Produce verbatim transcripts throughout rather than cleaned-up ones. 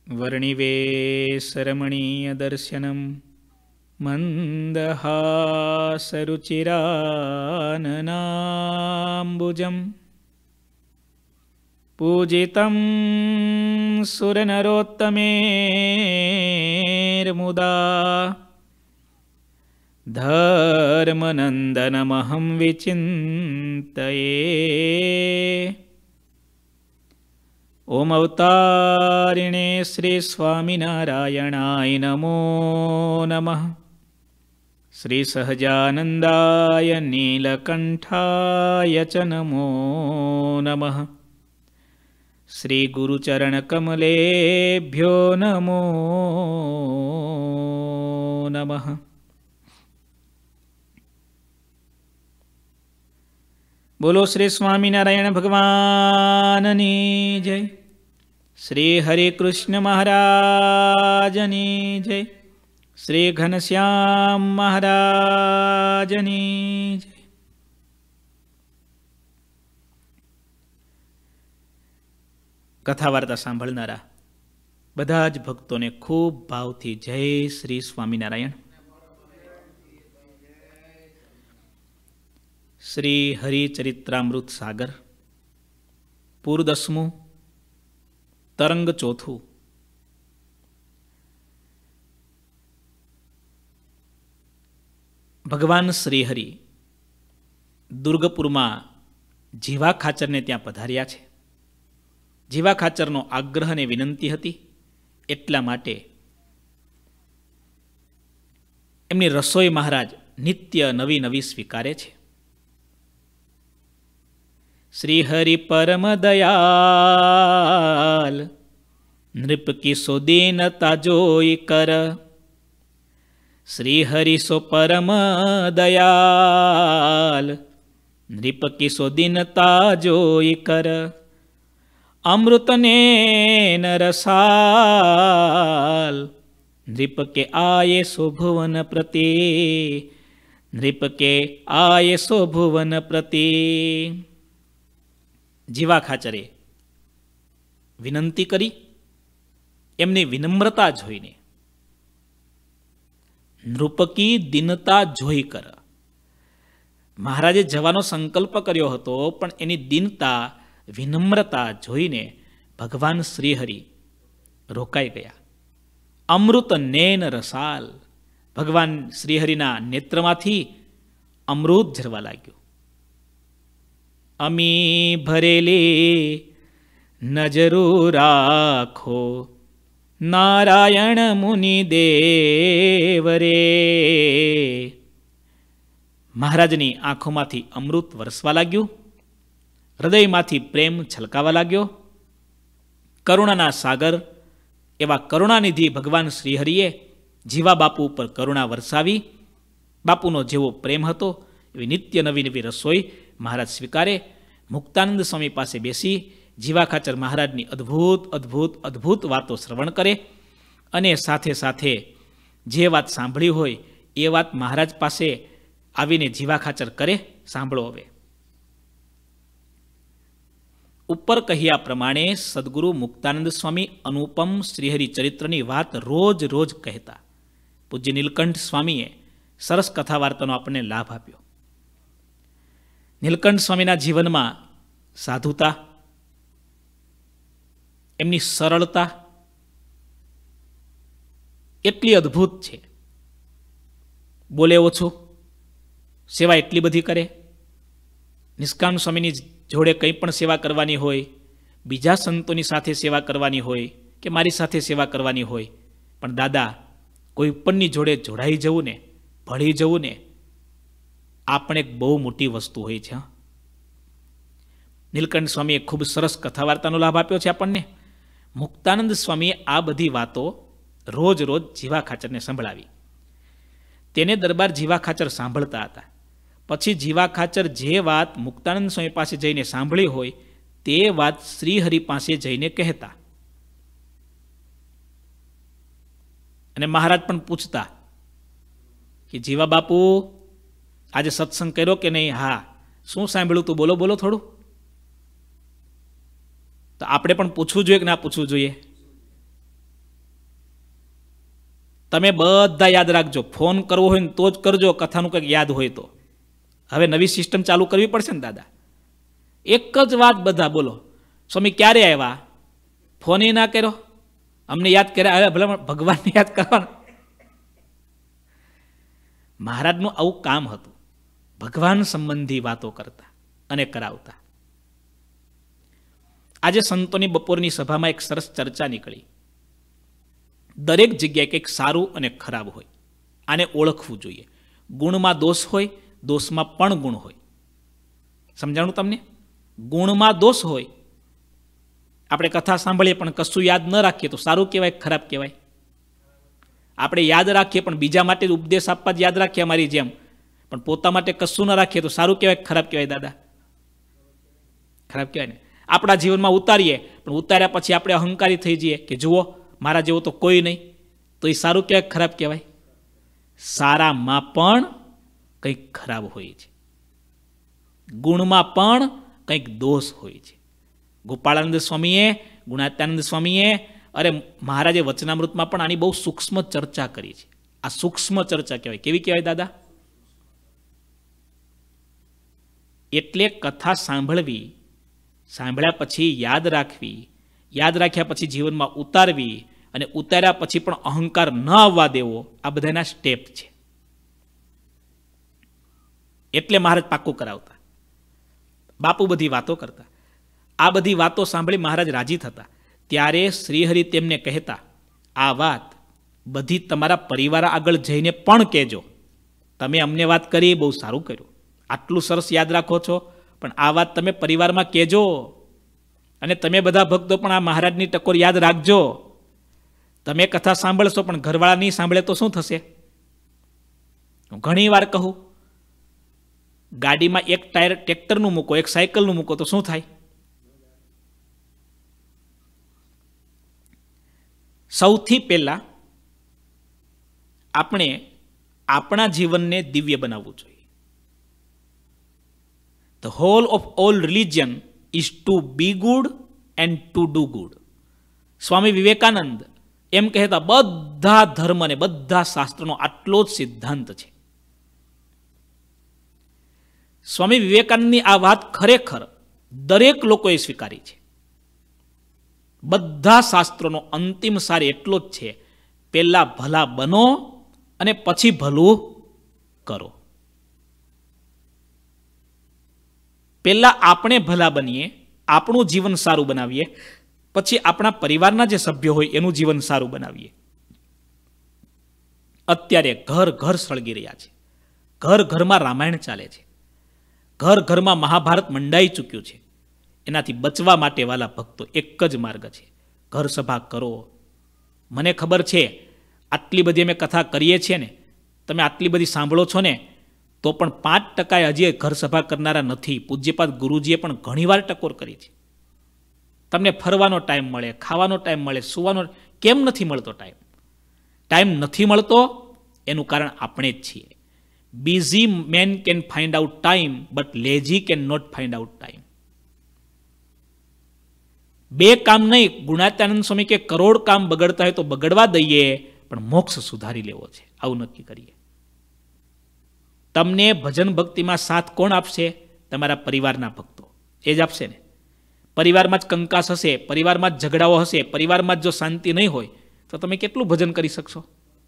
વર્ણિવેશરમણીયદર્શનમ મંદહાસરુચિરાનનાંબુજમ પૂજિતં સુરનરોત્તમેર્મુદા ધર્મનંદનમહં વિચિંતયે. ઓમ અવતારિણે શ્રી સ્વામિનારાયણાય નમો નમઃ. શ્રી સહજાનંદાય નીલકંઠાય ચ નમો નમઃ. શ્રી ગુરુચરણકમલેભ્યો નમો નમઃ. બોલો શ્રી સ્વામિનારાયણ ભગવાનની જય. શ્રી હરે કૃષ્ણ મહારાજની જય. શ્રી ઘનશ્યામ મહારાજની જય. કથા વાર્તા સાંભળનારા બધા જ ભક્તોને ખૂબ ભાવથી જય શ્રી સ્વામિનારાયણ. શ્રી હરિચરિત્રામૃત સાગર પૂર દસમું તરંગ ચોથું. ભગવાન શ્રીહરિ દુર્ગપુરમાં જીવા ખાચરને ત્યાં પધાર્યા છે. જીવા ખાચરનો આગ્રહ અને વિનંતી હતી, એટલા માટે એમની રસોઈ મહારાજ નિત્ય નવી નવી સ્વીકારે છે. શ્રી હરિ પરમ દયાલ નૃપ કી સો દીનતા જોઈ કર. શ્રી હરિ સો પરમ દયાલ નૃપ કી સો દીનતા જોઈ કર. અમૃતને નરસાલ નૃપ કે આયે સો ભુવન પ્રતિ. નૃપ કે આયે સો ભુવન પ્રતિ. જીવા ખાચરે વિનંતી કરી. એમની વિનમ્રતા જોઈને નૃપકી દીનતા જોઈ કર. મહારાજે જવાનો સંકલ્પ કર્યો હતો, પણ એની દીનતા વિનમ્રતા જોઈને ભગવાન શ્રીહરિ રોકાઈ ગયા. અમૃત નેન રસાલ. ભગવાન શ્રીહરિના નેત્રમાંથી અમૃત ઝરવા લાગ્યું. અમી ભરેલી નજરો રાખો નારાયણ મુનિ દેવ રે. મહારાજની આંખોમાંથી અમૃત વરસવા લાગ્યું. હૃદયમાંથી પ્રેમ છલકાવા લાગ્યો. કરુણાના સાગર એવા કરુણાનિધિ ભગવાન શ્રીહરિએ જીવા બાપુ ઉપર કરુણા વરસાવી. બાપુનો જેવો પ્રેમ હતો એવી નિત્ય નવી નવી રસોઈ મહારાજ સ્વીકારે. મુક્તાનંદ સ્વામી પાસે બેસી જીવા ખાચર મહારાજની અદ્ભુત અદ્ભુત અદ્ભુત વાતો શ્રવણ કરે, અને સાથે સાથે જે વાત સાંભળી હોય એ વાત મહારાજ પાસે આવીને જીવા ખાચર કરે. સાંભળો હવે. ઉપર કહ્યા પ્રમાણે સદગુરુ મુક્તાનંદ સ્વામી અનુપમ શ્રીહરિ ચરિત્રની વાત રોજ રોજ કહેતા. પૂજ્ય નીલકંઠ સ્વામીએ સરસ કથા વાર્તાનો આપણને લાભ આપ્યો. નીલકંઠ સ્વામીના જીવનમાં સાધુતા, એમની સરળતા એટલી અદ્ભુત છે. બોલે ઓછું, સેવા એટલી બધી કરે. નિષ્કામ સ્વામીની જોડે કંઈ પણ સેવા કરવાની હોય, બીજા સંતોની સાથે સેવા કરવાની હોય કે મારી સાથે સેવા કરવાની હોય, પણ દાદા કોઈ પણની જોડે જોડાઈ જવું ને, ભળી જવું ને, આ પણ એક બહુ મોટી વસ્તુ હોય છે. નીલકંઠ સ્વામીએ ખૂબ સરસ કથા વાર્તાનો લાભ આપ્યો છે આપણને. મુક્તાનંદ સ્વામીએ આ બધી વાતો રોજ રોજ જીવા ખાચરને સંભળાવી. તેને દરબાર જીવા ખાચર સાંભળતા હતા. પછી જીવા ખાચર જે વાત મુક્તાનંદ સ્વામી પાસે જઈને સાંભળી હોય તે વાત શ્રીહરિ પાસે જઈને કહેતા. અને મહારાજ પણ પૂછતા કે જીવા બાપુ આજે સત્સંગ કર્યો કે નહીં? હા. શું સાંભળ્યું તું? બોલો બોલો થોડું. તો આપણે પણ પૂછવું જોઈએ કે ના પૂછવું જોઈએ? તમે બધા યાદ રાખજો, ફોન કરવો હોય ને તો જ કરજો, કથાનું કંઈક યાદ હોય તો. હવે નવી સિસ્ટમ ચાલુ કરવી પડશે ને દાદા. એક જ વાત બધા બોલો, સ્વામી ક્યારે આવ્યા, ફોન એ ના કર્યો, અમને યાદ કર્યા, હવે ભલે ભગવાનને યાદ કરવાના. મહારાજનું આવું કામ હતું, ભગવાન સંબંધી વાતો કરતા અને કરાવતા. આજે સંતોની બપોરની સભામાં એક સરસ ચર્ચા નીકળી. દરેક જગ્યાએ કંઈક સારું અને ખરાબ હોય, આને ઓળખવું જોઈએ. ગુણમાં દોષ હોય, દોષમાં પણ ગુણ હોય. સમજાણું તમને? ગુણમાં દોષ હોય, આપણે કથા સાંભળીએ પણ કશું યાદ ન રાખીએ તો સારું કહેવાય, ખરાબ કહેવાય? આપણે યાદ રાખીએ પણ બીજા માટે ઉપદેશ આપવા જ યાદ રાખીએ અમારી જેમ, પણ પોતા માટે કશું ન રાખીએ તો સારું કહેવાય, ખરાબ કહેવાય દાદા? ખરાબ કહેવાય ને. આપણા જીવનમાં ઉતારીએ પણ ઉતાર્યા પછી આપણે અહંકારી થઈ જઈએ કે જુઓ મારા જેવો તો કોઈ નહીં, તો એ સારું કહેવાય, ખરાબ કહેવાય? સારામાં પણ કંઈક ખરાબ હોય છે, ગુણમાં પણ કંઈક દોષ હોય છે. ગોપાળાનંદ સ્વામીએ, ગુણાત્યાનંદ સ્વામીએ, અરે મહારાજે વચનામૃતમાં પણ આની બહુ સૂક્ષ્મ ચર્ચા કરી છે. આ સૂક્ષ્મ ચર્ચા કહેવાય. કેવી કહેવાય દાદા? એટલે કથા સાંભળવી, સાંભળ્યા પછી યાદ રાખવી, યાદ રાખ્યા પછી જીવનમાં ઉતારવી, અને ઉતાર્યા પછી પણ અહંકાર ન આવવા દેવો, આ બધાના સ્ટેપ છે. એટલે મહારાજ પાક્કું કરાવતા, બાપુ બધી વાતો કરતા. આ બધી વાતો સાંભળી મહારાજ રાજી થતા. ત્યારે શ્રીહરિ તેમને કહેતા, આ વાત બધી તમારા પરિવાર આગળ જઈને પણ કહેજો. તમે અમને વાત કરી, બહુ સારું કર્યું, આટલું સરસ યાદ રાખો છો, પણ આ વાત તમે પરિવારમાં કહેજો. અને તમે બધા ભક્તો પણ આ મહારાજની ટકોર યાદ રાખજો. તમે કથા સાંભળશો પણ ઘરવાળા નહીં સાંભળે તો શું થશે? હું ઘણી વાર કહું, ગાડીમાં એક ટાયર ટ્રેક્ટરનું મૂકો, એક સાયકલનું મૂકો તો શું થાય? સૌથી પહેલા આપણે આપણા જીવનને દિવ્ય બનાવવું જોઈએ. The whole of all religion is to be good and to do good. Swami Vivekananda એમ કહેતા, બધા ધર્મ અને બધા શાસ્ત્રનો આટલો જ સિદ્ધાંત છે. સ્વામી વિવેકાનંદની આ વાત ખરેખર દરેક લોકોએ સ્વીકારી છે. બધા શાસ્ત્રોનો અંતિમ સાર એટલો જ છે, પહેલા ભલા બનો અને પછી ભલું કરો. પહેલા આપણે ભલા બનીએ, આપણું જીવન સારું બનાવીએ, પછી આપણા પરિવારના જે સભ્યો હોય એનું જીવન સારું બનાવીએ. અત્યારે ઘર ઘર સળગી રહ્યા છે, ઘર ઘરમાં રામાયણ ચાલે છે, ઘર ઘરમાં મહાભારત મંડાઈ ચૂક્યું છે. એનાથી બચવા માટે વાલા ભક્તો એક જ માર્ગ છે, ઘર સભા કરો. મને ખબર છે આટલી બધી અમે કથા કરીએ છીએ ને, તમે આટલી બધી સાંભળો છો ને, તો પણ પાંચ ટકા હજી ઘર સભા કરનારા નથી. પૂજ્યપાદ ગુરુજીએ પણ ઘણીવાર ટકોર કરી છે. તમને ફરવાનો ટાઈમ મળે, ખાવાનો ટાઈમ મળે, સુવાનો કેમ નથી મળતો ટાઈમ? ટાઈમ નથી મળતો એનું કારણ આપણે જ છીએ. Busy man can find out time, but lazy cannot find out time. બે કામ નહીં, ગુણાત્યાનંદ સ્વામી કે કરોડ કામ બગડતા હોય તો બગડવા દઈએ, પણ મોક્ષ સુધારી લેવો છે, આવું નક્કી કરીએ. તમને ભજન ભક્તિમાં સાથ કોણ આપશે? તમારા પરિવારના ભક્તો એ જ આપશે ને. પરિવારમાં જ કંકાસ હશે, પરિવારમાં જ ઝઘડાઓ હશે, પરિવારમાં જ જો શાંતિ નહીં હોય તો તમે કેટલું ભજન કરી શકશો?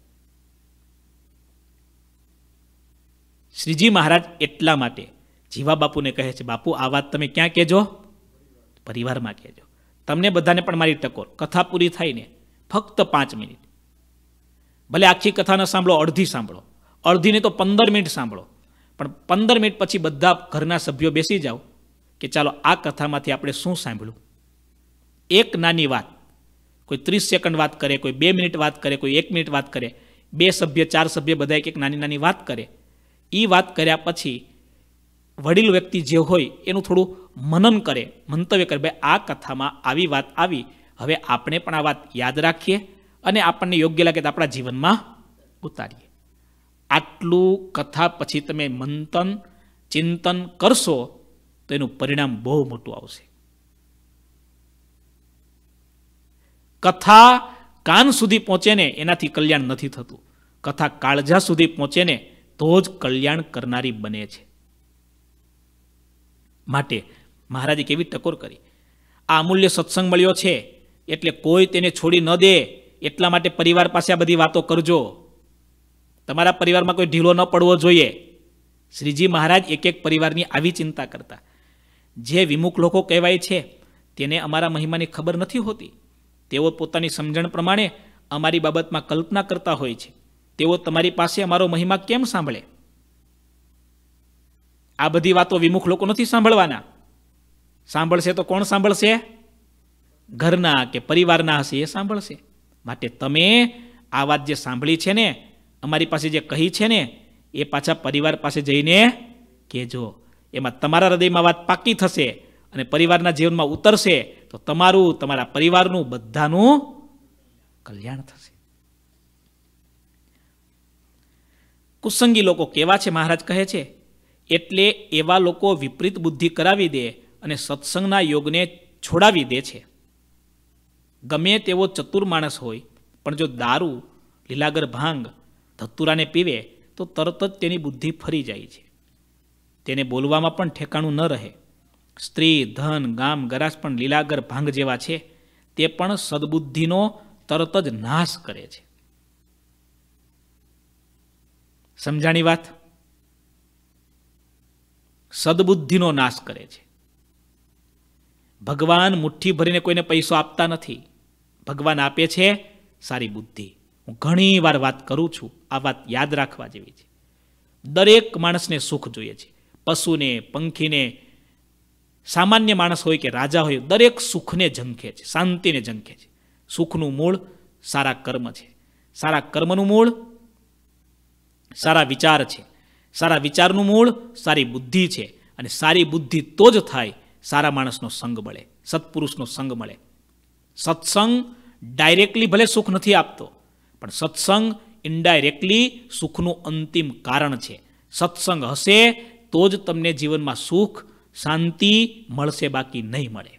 શ્રીજી મહારાજ એટલા માટે જીવા બાપુને કહે છે, બાપુ આ વાત તમે ક્યાં કહેજો? પરિવારમાં કહેજો. તમને બધાને પણ મારી ટકોર, કથા પૂરી થાય ને ફક્ત પાંચ મિનિટ, ભલે આખી કથા ન સાંભળો, અડધી સાંભળો, અડધીને તો પંદર મિનિટ સાંભળો, પણ પંદર મિનિટ પછી બધા ઘરના સભ્યો બેસી જાઓ કે ચાલો આ કથામાંથી આપણે શું સાંભળ્યું. એક નાની વાત, કોઈ ત્રીસ સેકન્ડ વાત કરે, કોઈ બે મિનિટ વાત કરે, કોઈ એક મિનિટ વાત કરે, બે સભ્ય ચાર સભ્ય બધા એક એક નાની નાની વાત કરે. એ વાત કર્યા પછી વડીલ વ્યક્તિ જે હોય એનું થોડું મનન કરે, મંતવ્ય કરે, ભાઈ આ કથામાં આવી વાત આવી, હવે આપણે પણ આ વાત યાદ રાખીએ અને આપણને યોગ્ય લાગે તો આપણા જીવનમાં ઉતારીએ. આટલું કથા પછી તમે મંથન ચિંતન કરશો તો એનું પરિણામ બહુ મોટું આવશે. કથા કાન સુધી પહોંચે ને એનાથી કલ્યાણ નથી થતું. કથા કાળજા સુધી પહોંચે ને તો જ કલ્યાણ કરનારી બને છે. માટે મહારાજે કેવી ટકોર કરી. આ અમૂલ્ય સત્સંગ મળ્યો છે એટલે કોઈ તેને છોડી ન દે, એટલા માટે પરિવાર પાસે આ બધી વાતો કરજો. તમારા પરિવારમાં કોઈ ઢીલો ન પડવો જોઈએ. શ્રીજી મહારાજ એક એક પરિવારની આવી ચિંતા કરતા. જે વિમુખ લોકો કહેવાય છે તેને અમારા મહિમાની ખબર નથી હોતી. તેઓ પોતાની સમજણ પ્રમાણે અમારી બાબતમાં કલ્પના કરતા હોય છે. તેઓ તમારી પાસે અમારો મહિમા કેમ સાંભળે? આ બધી વાતો વિમુખ લોકો નથી સાંભળવાના. સાંભળશે તો કોણ સાંભળશે? ઘરના કે પરિવારના હશે એ સાંભળશે. માટે તમે આ વાત જે સાંભળી છે ને, અમારી પાસે જે કહી છે ને, એ પાછા પરિવાર પાસે જઈને કહેજો. એમાં તમારા હૃદયમાં વાત પાકી થશે અને પરિવારના જીવનમાં ઉતરશે તો તમારું, તમારા પરિવારનું, બધાનું કલ્યાણ થશે. કુસંગી લોકો કેવા છે મહારાજ કહે છે? એટલે એવા લોકો વિપરીત બુદ્ધિ કરાવી દે અને સત્સંગના યોગને છોડાવી દે છે. ગમે તેવો ચતુર માણસ હોય પણ જો દારૂ, લીલાગર ભાંગ, ધતુરાને પીવે તો તરત જ તેની બુદ્ધિ ફરી જાય છે. તેને બોલવામાં પણ ઠેકાણું ન રહે. સ્ત્રી, ધન, ગામ, ગરાસ પણ લીલાગર ભાંગ જેવા છે. તે પણ સદબુદ્ધિનો તરત જ નાશ કરે છે. સમજાણી વાત? સદબુદ્ધિનો નાશ કરે છે. ભગવાન મુઠ્ઠી ભરીને કોઈને પૈસો આપતા નથી. ભગવાન આપે છે સારી બુદ્ધિ. હું ઘણી વાર વાત કરું છું, આ વાત યાદ રાખવા જેવી છે. દરેક માણસને સુખ જોઈએ છે. પશુને, પંખીને, સામાન્ય માણસ હોય કે રાજા હોય, દરેક સુખને ઝંખે છે, શાંતિને ઝંખે છે. સુખનું મૂળ સારા કર્મ છે. સારા કર્મનું મૂળ સારા વિચાર છે. સારા વિચારનું મૂળ સારી બુદ્ધિ છે. અને સારી બુદ્ધિ તો જ થાય સારા માણસનો સંગ મળે, સત્પુરુષનો સંગ મળે. સત્સંગ ડાયરેક્ટલી ભલે સુખ નથી આપતો, પણ સત્સંગ ઇનડાયરેક્ટલી સુખનું અંતિમ કારણ છે. સત્સંગ હશે તો જ તમને જીવનમાં સુખ, શાંતિ મળશે, બાકી નહીં મળે.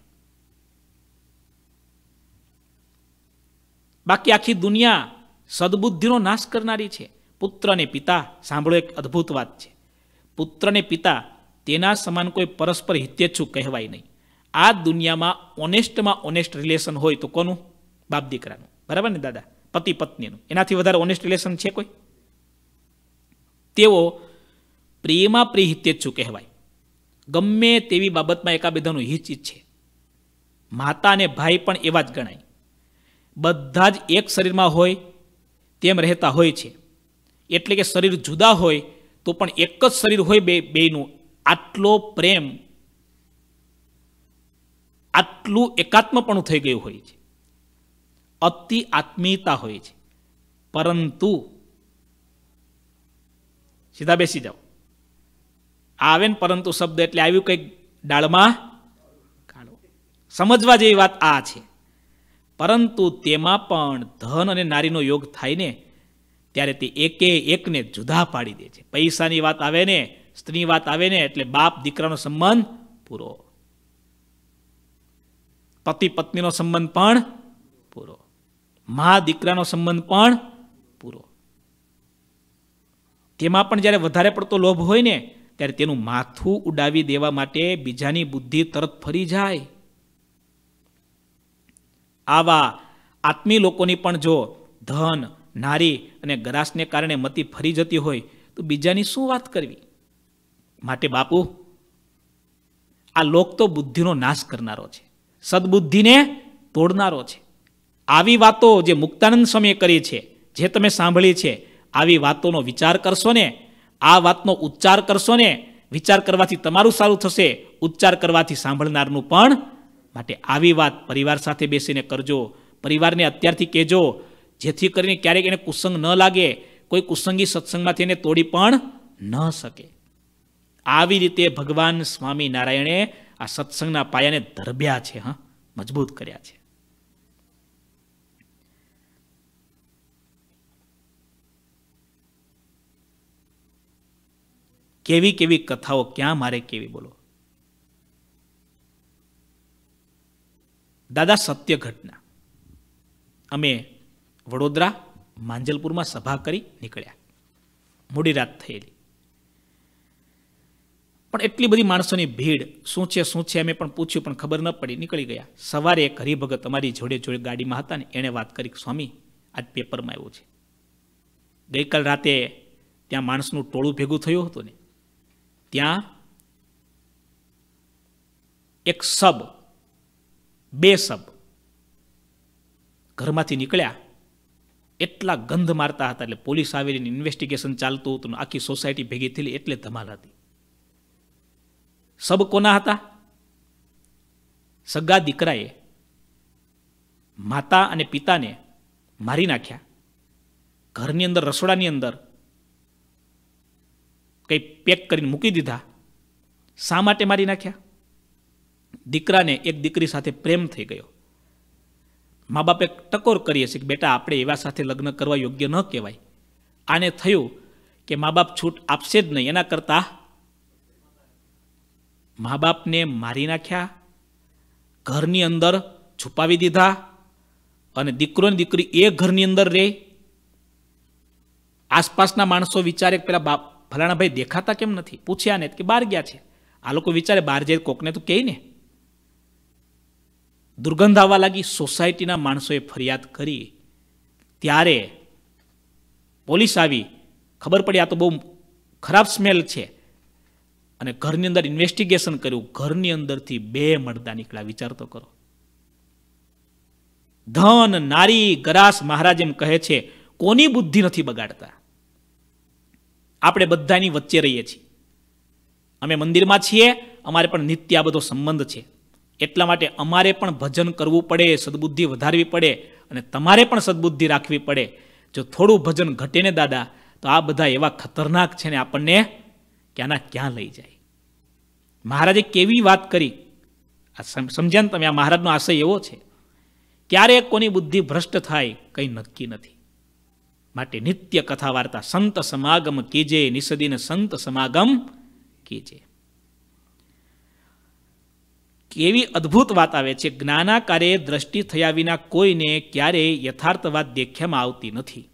બાકી આખી દુનિયા સદબુદ્ધિનો નાશ કરનારી છે. પુત્ર અને પિતા, સાંભળો એક અદ્ભુત વાત છે. પુત્ર અને પિતા તેના સમાન કોઈ પરસ્પર હિતેચ્છુ કહેવાય નહીં. આ દુનિયામાં ઓનેસ્ટમાં ઓનેસ્ટ રિલેશન હોય તો કોનું? બાપ દીકરાનું. બરાબર ને દાદા? પતિ પત્નીનું. એનાથી વધારે ઓનેસ્ટ રિલેશન છે કોઈ? તેઓ પ્રિયમાં પ્રિય હિતેચ્છુ કહેવાય. ગમે તેવી બાબતમાં એકાબીજાનું હિત ઈચ્છે. માતા અને ભાઈ પણ એવા જ ગણાય. બધા જ એક શરીરમાં હોય તેમ રહેતા હોય છે. એટલે કે શરીર જુદા હોય તો પણ એક જ શરીર હોય બે બેયનું. આટલો પ્રેમ, આટલું એકાત્મપણું થઈ ગયું હોય છે. અતિ આત્મીયતા હોય છે. પરંતુ સીધા બેસી જાઓ. આવે ને પરંતુ શબ્દ એટલે આવ્યું કંઈક ડાળમાં કાઢો. સમજવા જેવી વાત આ છે. પરંતુ તેમાં પણ ધન અને નારીનો યોગ થાય ને ત્યારે તે એકે એકને જુદા પાડી દે છે. પૈસાની વાત આવે ને, સ્ત્રીની વાત આવે ને એટલે બાપ દીકરાનો સંબંધ પૂરો, પતિ પત્નીનો સંબંધ પણ પૂરો, મા દીકરાનો સંબંધ પણ પૂરો. તેમાં પણ જ્યારે વધારે પડતો લોભ હોય ને ત્યારે તેનું માથું ઉડાવી દેવા માટે બીજાની બુદ્ધિ તરત ફરી જાય. આવા આત્મી લોકોની પણ જો ધન, નારી અને ગરાસને કારણે મતિ ફરી જતી હોય તો બીજાની શું વાત કરવી? માટે બાપુ, આ લોક તો બુદ્ધિનો નાશ કરનારો છે, સદબુદ્ધિને તોડનારો છે. આવી વાતો જે મુક્તાનંદ સ્વામીએ કરી છે, જે તમે સાંભળી છે, આવી વાતોનો વિચાર કરશો ને, આ વાતનો ઉચ્ચાર કરશો ને, વિચાર કરવાથી તમારું સારું થશે, ઉચ્ચાર કરવાથી સાંભળનારનું પણ. માટે આવી વાત પરિવાર સાથે બેસીને કરજો. પરિવારને અત્યારથી કહેજો, જેથી કરીને ક્યારેક એને કુસંગ ન લાગે, કોઈ કુસંગી સત્સંગમાંથી એને તોડી પણ ન શકે. આવી રીતે ભગવાન સ્વામિનારાયણે આ સત્સંગના પાયાને ધરબ્યા છે, હા, મજબૂત કર્યા છે. કેવી કેવી કથાઓ ક્યાં મારે કેવી બોલો. દાદા સત્ય ઘટના. અમે વડોદરા માંજલપુરમાં સભા કરી નીકળ્યા. મોડી રાત થયેલી, પણ એટલી બધી માણસોની ભીડ, શું છે શું છે અમે પણ પૂછ્યું, પણ ખબર ન પડી, નીકળી ગયા. સવારે એક હરિભગત અમારી જોડે જોડે ગાડીમાં હતા ને, એણે વાત કરી, સ્વામી આજ પેપરમાં આવ્યું છે, ગઈકાલ રાતે ત્યાં માણસનું ટોળું ભેગું થયું હતું ને, ત્યાં એક સબ, બે સબ ઘરમાંથી નીકળ્યા, એટલા ગંધ મારતા હતા, એટલે પોલીસ આવીને ઇન્વેસ્ટિગેશન ચાલતું હતું, આખી સોસાયટી ભેગી થયેલી, એટલે ધમાલ હતી. સબ કોના હતા? સગા દીકરાએ માતા અને પિતાને મારી નાખ્યા, ઘરની અંદર રસોડાની અંદર કંઈ પેક કરીને મૂકી દીધા. શા માટે મારી નાખ્યા? દીકરાને એક દીકરી સાથે પ્રેમ થઈ ગયો. મા બાપે ટકોર કરીએ છીએ કે બેટા આપણે એવા સાથે લગ્ન કરવા યોગ્ય ન કહેવાય. આને થયું કે મા બાપ છૂટ આપશે જ નહીં, એના કરતાં મા બાપને મારી નાખ્યા, ઘરની અંદર છુપાવી દીધા, અને દીકરો ને દીકરી એ ઘરની અંદર રહે. આસપાસના માણસો વિચારે કે પેલા બાપ ફલાણા ભાઈ દેખાતા કેમ નથી, પૂછ્યા ને કે બહાર ગયા છે. આ લોકો વિચારે બહાર જાય કોકને તો કહે ને. દુર્ગંધ આવવા લાગી. સોસાયટીના માણસોએ ફરિયાદ કરી, ત્યારે પોલીસ આવી, ખબર પડી આ તો બહુ ખરાબ સ્મેલ છે, અને ઘરની અંદર ઇન્વેસ્ટિગેશન કર્યું. ઘરની અંદરથી બે મરદા નીકળ્યા. વિચાર તો કરો. ધન નારી ગરાસ મહારાજ એમ કહે છે, કોની બુદ્ધિ નથી બગાડતા. આપણે બધાની વચ્ચે રહીએ છીએ. અમે મંદિરમાં છીએ, અમારે પણ નિત્ય આ બધો સંબંધ છે. એટલા માટે અમારે પણ ભજન કરવું પડે, સદબુદ્ધિ વધારવી પડે, અને તમારે પણ સદબુદ્ધિ રાખવી પડે. જો થોડું ભજન ઘટે ને દાદા, તો આ બધા એવા ખતરનાક છે ને આપણને ક્યાંના ક્યાં લઈ જાય. મહારાજે કેવી વાત કરી, આ સમજ્યા ને તમે? આ મહારાજનો આશય એવો છે, ક્યારે કોની બુદ્ધિ ભ્રષ્ટ થાય કંઈ નક્કી નથી. માટે નિત્ય કથા વાર્તા, સંત સમાગમ કીજે, નિસદીન સંત સમાગમ કીજે. કેવી અદ્ભુત વાત આવે છે. જ્ઞાનાકારે દ્રષ્ટિ થયા વિના કોઈને ક્યારેય યથાર્થવાત દેખ્યામાં આવતી નથી.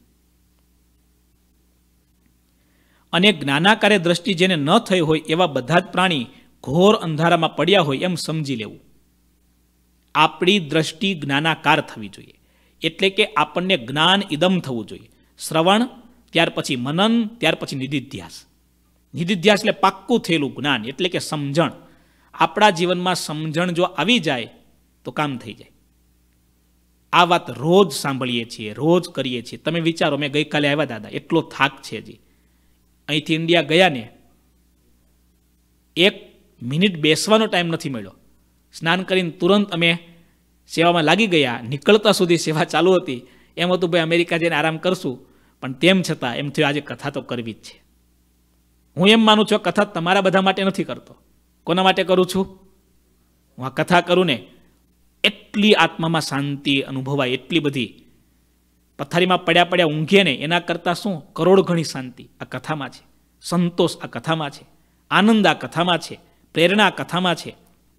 અને જ્ઞાનાકારે દ્રષ્ટિ જેને ન થઈ હોય એવા બધા જ પ્રાણી ઘોર અંધારામાં પડ્યા હોય એમ સમજી લેવું. આપણી દ્રષ્ટિ જ્ઞાનાકાર થવી જોઈએ, એટલે કે આપણને જ્ઞાન ઇદમ થવું જોઈએ. શ્રવણ, ત્યાર પછી મનન, ત્યાર પછી નિધિધ્યાસ. નિધિધ્યાસ એટલે પાક્કું થયેલું જ્ઞાન, એટલે કે સમજણ. આપણા જીવનમાં સમજણ જો આવી જાય તો કામ થઈ જાય. આ વાત રોજ સાંભળીએ છીએ, રોજ કરીએ છીએ. તમે વિચારો, મેં ગઈકાલે આવ્યા દાદા, એટલો થાક છે હજી. અહીંથી ઇન્ડિયા ગયા ને, એક મિનિટ બેસવાનો ટાઈમ નથી મળ્યો. સ્નાન કરીને તુરંત અમે સેવામાં લાગી ગયા. નીકળતા સુધી સેવા ચાલુ હતી. એમ હતું ભાઈ અમેરિકા જઈને આરામ કરશું, પણ તેમ છતાં એમ થયું આજે કથા તો કરવી જ છે. હું એમ માનું છું કથા તમારા બધા માટે નથી કરતો. કોના માટે કરું છું? હું આ કથા કરું ને, એટલી આત્મામાં શાંતિ અનુભવાય, એટલી બધી. પથારીમાં પડ્યા પડ્યા ઊંઘે ને એના કરતાં શું કરોડ ગણી શાંતિ આ કથામાં છે, સંતોષ આ કથામાં છે, આનંદ આ કથામાં છે, પ્રેરણા આ કથામાં છે.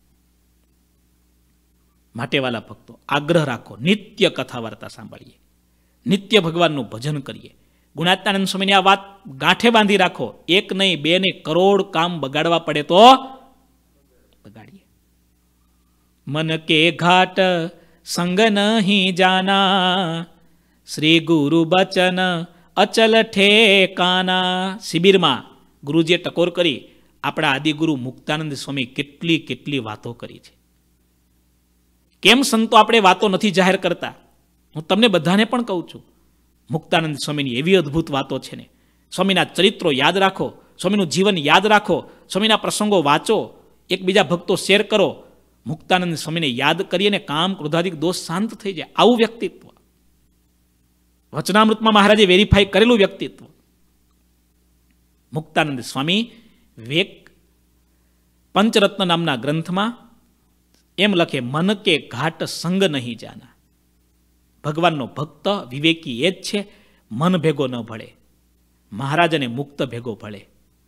માટે વાલા ભક્તો, આગ્રહ રાખો, નિત્ય કથા વાર્તા સાંભળીએ, નિત્ય ભગવાનનું ભજન કરીએ. ગુણાત્માનંદ સ્વામીની આ વાત ગાંઠે બાંધી રાખો. એક નહીં, બે નહીં, કરોડ કામ બગાડવા પડે તો બગાડીએ. મન કે ઘાટ સંગ નહીં જાના, શ્રી ગુરુ બચન અચલ ઠેકાના. શિબિરમાં ગુરુજીએ ટકોર કરી. આપણા આદિગુરુ મુક્તાનંદ સ્વામી કેટલી કેટલી વાતો કરી છે. કેમ સંતો આપણે વાતો નથી જાહેર કરતા? હું તમને બધાને પણ કહું છું, મુક્તાનંદ સ્વામીની એવી અદ્ભુત વાતો છે ને. સ્વામીના ચરિત્રો યાદ રાખો, સ્વામીનું જીવન યાદ રાખો, સ્વામીના પ્રસંગો વાંચો, એકબીજા ભક્તો શેર કરો. મુક્તાનંદ સ્વામીને યાદ કરીએ કામ ક્રોધાદિક દોષ શાંત થઈ જાય. આવું વ્યક્તિત્વ વચનામૃતમાં મહારાજે વેરીફાઈ કરેલું વ્યક્તિત્વ. મુક્તાનંદ સ્વામી વેક પંચરત્ન નામના ગ્રંથમાં એમ લખે, મન કે ઘાટ સંગ નહીં જાના. ભગવાનનો ભક્ત વિવેકી એ જ છે, મન ભેગો ન ભળે, મહારાજ અને મુક્ત ભેગો ભળે.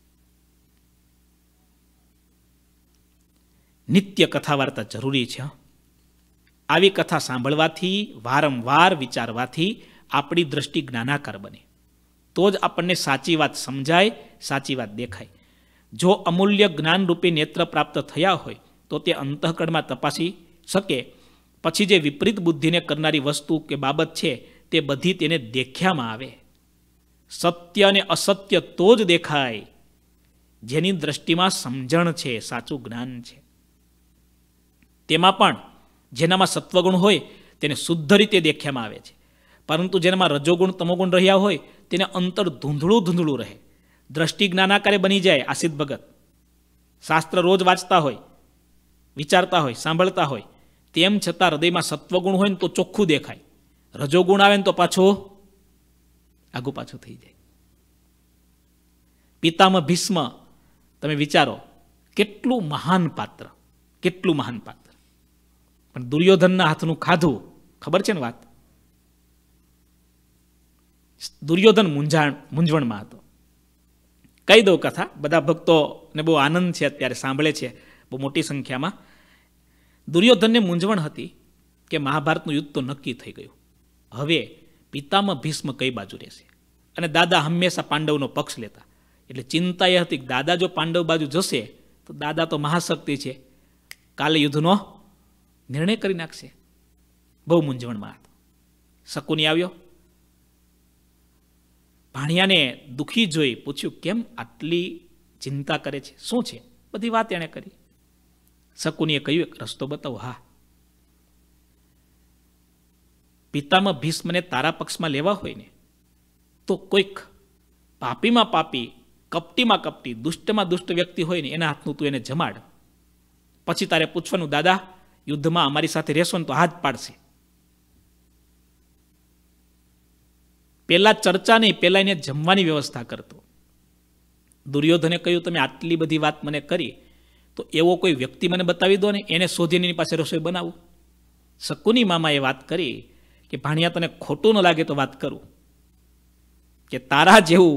નિત્ય કથા વાર્તા જરૂરી છે. આવી કથા સાંભળવાથી, વારંવાર વિચારવાથી આપણી દ્રષ્ટિ જ્ઞાનાકાર બને. તો જ આપણને સાચી વાત સમજાય, સાચી વાત દેખાય. જો અમૂલ્ય જ્ઞાનરૂપી નેત્ર પ્રાપ્ત થયા હોય તો તે અંતઃકરણમાં તપાસી શકે. પછી જે વિપરીત બુદ્ધિને કરનારી વસ્તુ કે બાબત છે તે બધી તેને દેખ્યામાં આવે. સત્ય અને અસત્ય તો જ દેખાય જેની દ્રષ્ટિમાં સમજણ છે, સાચું જ્ઞાન છે. તેમાં પણ જેનામાં સત્વગુણ હોય તેને શુદ્ધ રીતે દેખ્યામાં આવે છે, પરંતુ જેનામાં રજોગુણ તમોગુણ રહ્યા હોય તેને અંતર ધૂંધળું ધૂંધળું રહે. દ્રષ્ટિ જ્ઞાનાકારે બની જાય. આસિત ભગત શાસ્ત્ર રોજ વાંચતા હોય, વિચારતા હોય, સાંભળતા હોય, તેમ છતાં હૃદયમાં સત્વગુણ હોય ને તો ચોખ્ખું દેખાય, રજોગુણ આવે ને તો પાછું આગું પાછું થઈ જાય. પિતામહ ભીષ્મ તમે વિચારો, કેટલું મહાન પાત્ર, કેટલું મહાન પાત્ર, પણ દુર્યોધનના હાથનું ખાધું. ખબર છે ને વાત? દુર્યોધન મૂંઝાણ મૂંઝવણમાં હતો. કહી દઉં કથા, બધા ભક્તોને બહુ આનંદ છે, અત્યારે સાંભળે છે બહુ મોટી સંખ્યામાં. દુર્યોધનને મૂંઝવણ હતી કે મહાભારતનું યુદ્ધ તો નક્કી થઈ ગયું, હવે પિતામહ ભીષ્મ કઈ બાજુ રહેશે? અને દાદા હંમેશા પાંડવનો પક્ષ લેતા, એટલે ચિંતા એ હતી કે દાદા જો પાંડવ બાજુ જશે તો દાદા તો મહાશક્તિ છે, કાલે યુદ્ધનો નિર્ણય કરી નાખશે. બહુ મૂંઝવણમાં હતો. શકુની આવ્યો, ભાણિયાને દુઃખી જોઈ પૂછ્યું, કેમ આટલી ચિંતા કરે છે, શું છે? બધી વાત એણે કરી. શકુનીએ કહ્યું, એક રસ્તો બતાવો. હા, પિતામહ ભીષ્મને તારા પક્ષમાં લેવા હોય ને તો કોઈક પાપીમાં પાપી, કપટીમાં કપટી, દુષ્ટમાં દુષ્ટ વ્યક્તિ હોય ને એના હાથનું તું એને જમાડ. પછી તારે પૂછવાનું, દાદા યુદ્ધમાં અમારી સાથે રહેશો ને તો હાથ પાડશે. પેલા ચર્ચા નહીં, પેલા એને જમવાની વ્યવસ્થા કરતો. દુર્યોધને કહ્યું, તમે આટલી બધી વાત મને કરી તો એવો કોઈ વ્યક્તિ મને બતાવી દો ને, એને શોધીને એની પાસે રસોઈ બનાવું. શકુની મામાએ વાત કરી કે ભાણિયા તને ખોટું ન લાગે તો વાત કરું કે તારા જેવું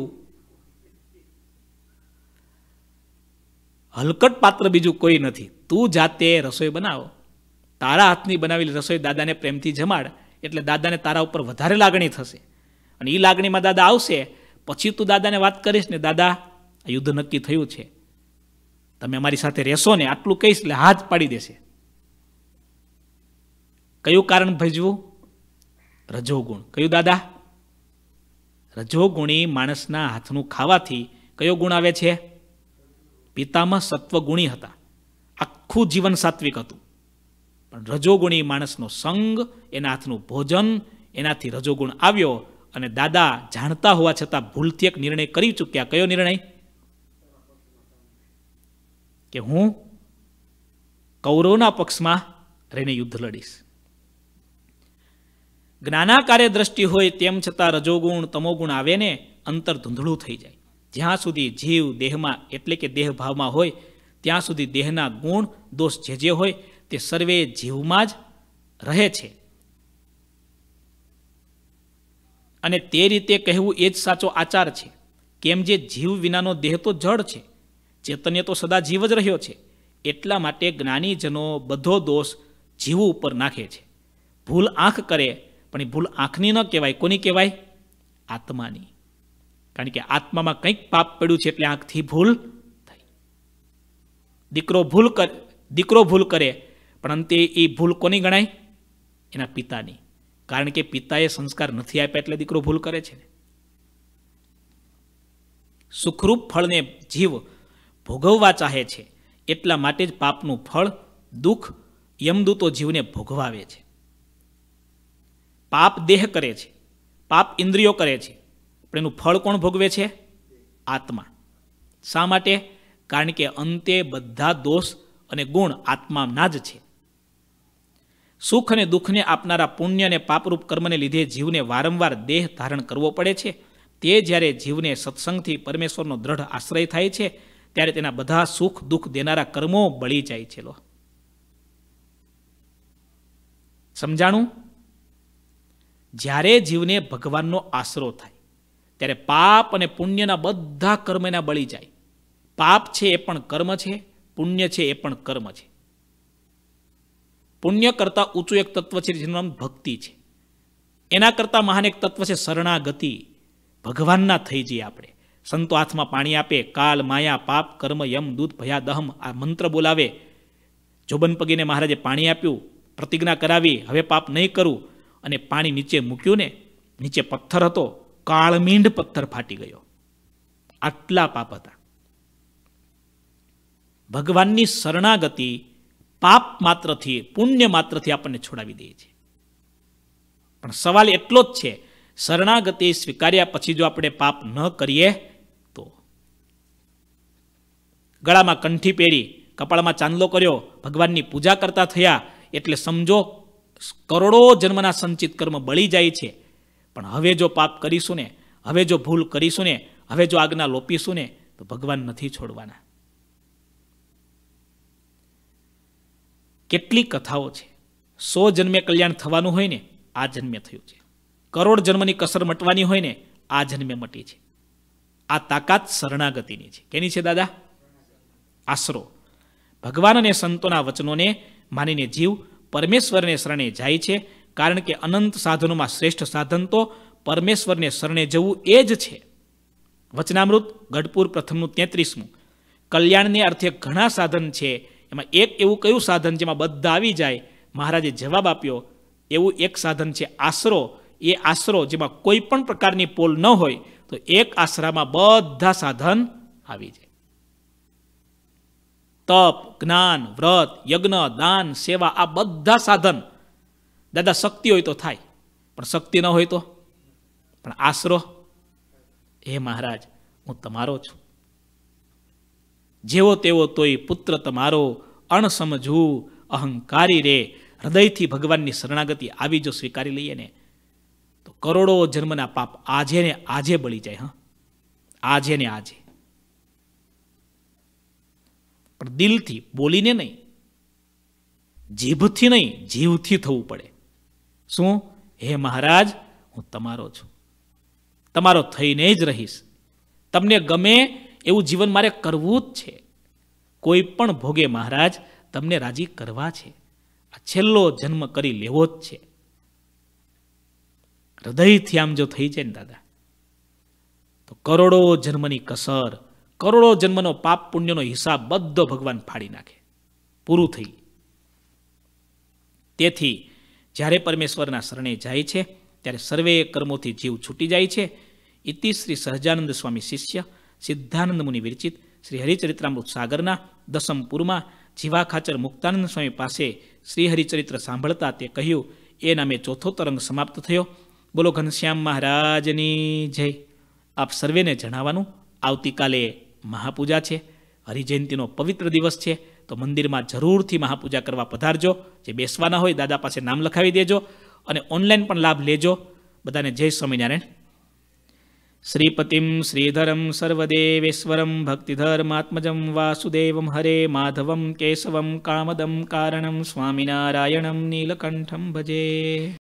હલકટ પાત્ર બીજું કોઈ નથી. તું જાતે રસોઈ બનાવો, તારા હાથની બનાવેલી રસોઈ દાદાને પ્રેમથી જમાડ, એટલે દાદાને તારા ઉપર વધારે લાગણી થશે. અને એ લાગણીમાં દાદા આવશે, પછી તું દાદાને વાત કરીશ ને, દાદા આ યુદ્ધ નક્કી થયું છે, તમે અમારી સાથે રહેશો ને, આટલું કહીશ એટલે હાથ પાડી દેશે. કયું કારણ ભજવું? રજોગુણ. કયું દાદા? રજોગુણી માણસના હાથનું ખાવાથી કયો ગુણ આવે છે? પિતામહ સત્વગુણી હતા, આખું જીવન સાત્વિક હતું, પણ રજોગુણી માણસનો સંગ, એના હાથનું ભોજન, એનાથી રજોગુણ આવ્યો. અને દાદા જાણતા હોવા છતાં ભૂલથી એક નિર્ણય કરી ચૂક્યા. કયો નિર્ણય? કે હું કૌરવના પક્ષમાં રહીને યુદ્ધ લડીશ. જ્ઞાનાકારે દ્રષ્ટિ હોય તેમ છતાં રજોગુણ તમોગુણ આવે ને, અંતર ધૂંધળું થઈ જાય. જ્યાં સુધી જીવ દેહમાં એટલે કે દેહ ભાવમાં હોય ત્યાં સુધી દેહના ગુણ દોષ જે જે હોય તે સર્વે જીવમાં જ રહે છે. અને તે રીતે કહેવું એ જ સાચો આચાર છે. કેમ જે જીવ વિનાનો દેહ તો જડ છે, ચેતન્ય તો સદા જીવ જ રહ્યો છે. એટલા માટે જ્ઞાનીજનો બધો દોષ જીવ ઉપર નાખે છે. ભૂલ આંખ કરે, પણ એ ભૂલ આંખની ન કહેવાય. કોની કહેવાય? આત્માની. કારણ કે આત્મામાં કંઈક પાપ પડ્યું છે એટલે આંખથી ભૂલ થઈ. દીકરો ભૂલ કરે દીકરો ભૂલ કરે પણ અંતે એ ભૂલ કોની ગણાય? એના પિતાની. કારણ કે પિતાએ સંસ્કાર નથી આપ્યા એટલે દીકરો ભૂલ કરે છે. સુખરૂપ ફળને જીવ ભોગવવા ચાહે છે, એટલા માટે જ પાપનું ફળ દુઃખ યમદૂતો જીવને ભોગવાવે છે. પાપ દેહ કરે છે, પાપ ઇન્દ્રિયો કરે છે, પણ એનું ફળ કોણ ભોગવે છે? આત્મા. શા માટે? કારણ કે અંતે બધા દોષ અને ગુણ આત્માના જ છે. સુખ અને દુઃખને આપનારા પુણ્ય અને પાપરૂપ કર્મને લીધે જીવને વારંવાર દેહ ધારણ કરવો પડે છે. તે જ્યારે જીવને સત્સંગથી પરમેશ્વરનો દ્રઢ આશ્રય થાય છે ત્યારે તેના બધા સુખ દુઃખ દેનારા કર્મો બળી જાય છે. લો, સમજાણું? જ્યારે જીવને ભગવાનનો આશરો થાય ત્યારે પાપ અને પુણ્યના બધા કર્મ એના બળી જાય. પાપ છે એ પણ કર્મ છે, પુણ્ય છે એ પણ કર્મ છે. પુણ્ય કરતાં ઊંચું એક તત્વ છે જેનું નામ ભક્તિ છે. એના કરતાં મહાન એક તત્વ છે શરણાગતિ. ભગવાનના થઈ જઈએ આપણે. સંતો હાથમાં પાણી આપે, કાલ માયા પાપ કર્મ યમ દૂત ભયા દહમ આ મંત્ર બોલાવે. જોબન પગીને મહારાજે પાણી આપ્યું, પ્રતિજ્ઞા કરાવી, હવે પાપ નહીં કરું, અને પાણી નીચે મૂક્યું ને, નીચે પથ્થર હતો, કાળમીંડ પથ્થર ફાટી ગયો. આટલા પાપ હતા. ભગવાનની શરણાગતિ પાપ માત્રથી, પુણ્ય માત્રથી આપણને છોડાવી દે છે. પણ સવાલ એટલો જ છે, શરણાગતિ સ્વીકાર્યા પછી જો આપણે પાપ ન કરીએ તો. ગળામાં કંઠી પહેરી, કપાળમાં ચાંદલો કર્યો, ભગવાનની પૂજા કરતા થયા એટલે સમજો કરોડો જન્મના સંચિત કર્મ બળી જાય છે. પણ હવે જો પાપ કરીશું ને, હવે જો ભૂલ કરીશું ને, હવે જો આજ્ઞા લોપીશું ને, તો ભગવાન નથી છોડવાના. કેટલી કથાઓ છે. સો જન્મે કલ્યાણ થવાનું હોય ને, આ જન્મે થયું છે. કરોડ જન્મની કસર મટવાની હોય ને, આ જન્મે મટી છે. આ તાકાત શરણાગતિની છે. કેની છે દાદા? આશરો. ભગવાન અને સંતોના વચનોને માનીને જીવ પરમેશ્વરને શરણે જાય છે. કારણ કે અનંત સાધનોમાં શ્રેષ્ઠ સાધન તો પરમેશ્વરને શરણે જવું એ જ છે. વચનામૃત ગઢપુર પ્રથમનું તેત્રીસમું. કલ્યાણને અર્થે ઘણા સાધન છે, એમાં એક એવું કયું સાધન જેમાં બધા આવી જાય? મહારાજે જવાબ આપ્યો, એવું એક સાધન છે આશરો. એ આશરો જેમાં કોઈ પણ પ્રકારની પોલ ન હોય, તો એક આશરામાં બધા સાધન આવી જાય. તપ, જ્ઞાન, વ્રત, યજ્ઞ, દાન, સેવા, આ બધા સાધન. દાદા શક્તિ હોય તો થાય, પણ શક્તિ ન હોય તો? પણ આશરો, હે મહારાજ હું તમારો છું, જેવો તેવો તોય પુત્ર તમારો, અણ સમજવું અહંકારી રે. હૃદયથી ભગવાનની શરણાગતિ આવી જો સ્વીકારી લઈએ ને, તો કરોડો જન્મના પાપ આજે ને આજે બળી જાય. હા, આજે ને આજે. પણ દિલથી, બોલીને નહીં, જીભથી નહીં, જીવથી થવું પડે. શું? હે મહારાજ હું તમારો છું, તમારો થઈને જ રહીશ. તમને ગમે એવું જીવન મારે કરવું જ છે. કોઈ પણ ભોગે મહારાજ તમને રાજી કરવા છે. આ છેલ્લો જન્મ કરી લેવો જ છે. હૃદયથી આમ જો થઈ જાય ને દાદા, તો કરોડો જન્મની કસર, કરોડો જન્મનો પાપ પુણ્યનો હિસાબ બધો ભગવાન ફાડી નાખે. પૂરું થઈ. તેથી જ્યારે પરમેશ્વરના શરણે જાય છે, ત્યારે સર્વે કર્મોથી જીવ છૂટી જાય છે. ઇતિ શ્રી સહજાનંદ સ્વામી શિષ્ય સિદ્ધાનંદ મુનિ વિરચિત શ્રી હરિચરિત્રામૃત સાગરના દસમ પૂરમાં જીવા ખાચર મુક્તાનંદ સ્વામી પાસે શ્રી હરિચરિત્ર સાંભળતા તે કહ્યું, એ નામે ચોથો તરંગ સમાપ્ત થયો. બોલો ઘનશ્યામ મહારાજની જય. આપ સર્વેને જણાવવાનું, આવતીકાલે મહાપૂજા છે, હરિજયંતિનો પવિત્ર દિવસ છે, તો મંદિરમાં જરૂરથી મહાપૂજા કરવા પધારજો. જે બેસવાના હોય દાદા પાસે નામ લખાવી દેજો, અને ઓનલાઈન પણ લાભ લેજો. બધાને જય સ્વામિનારાયણ. શ્રીપતિમ શ્રીધરમ સર્વદેવેશ્વરમ ભક્તિધર્માત્મજમ વાસુદેવમ હરે માધવમ કેશવમ કામદમ કારણમ સ્વામિનારાયણમ નીલકંઠમ ભજે.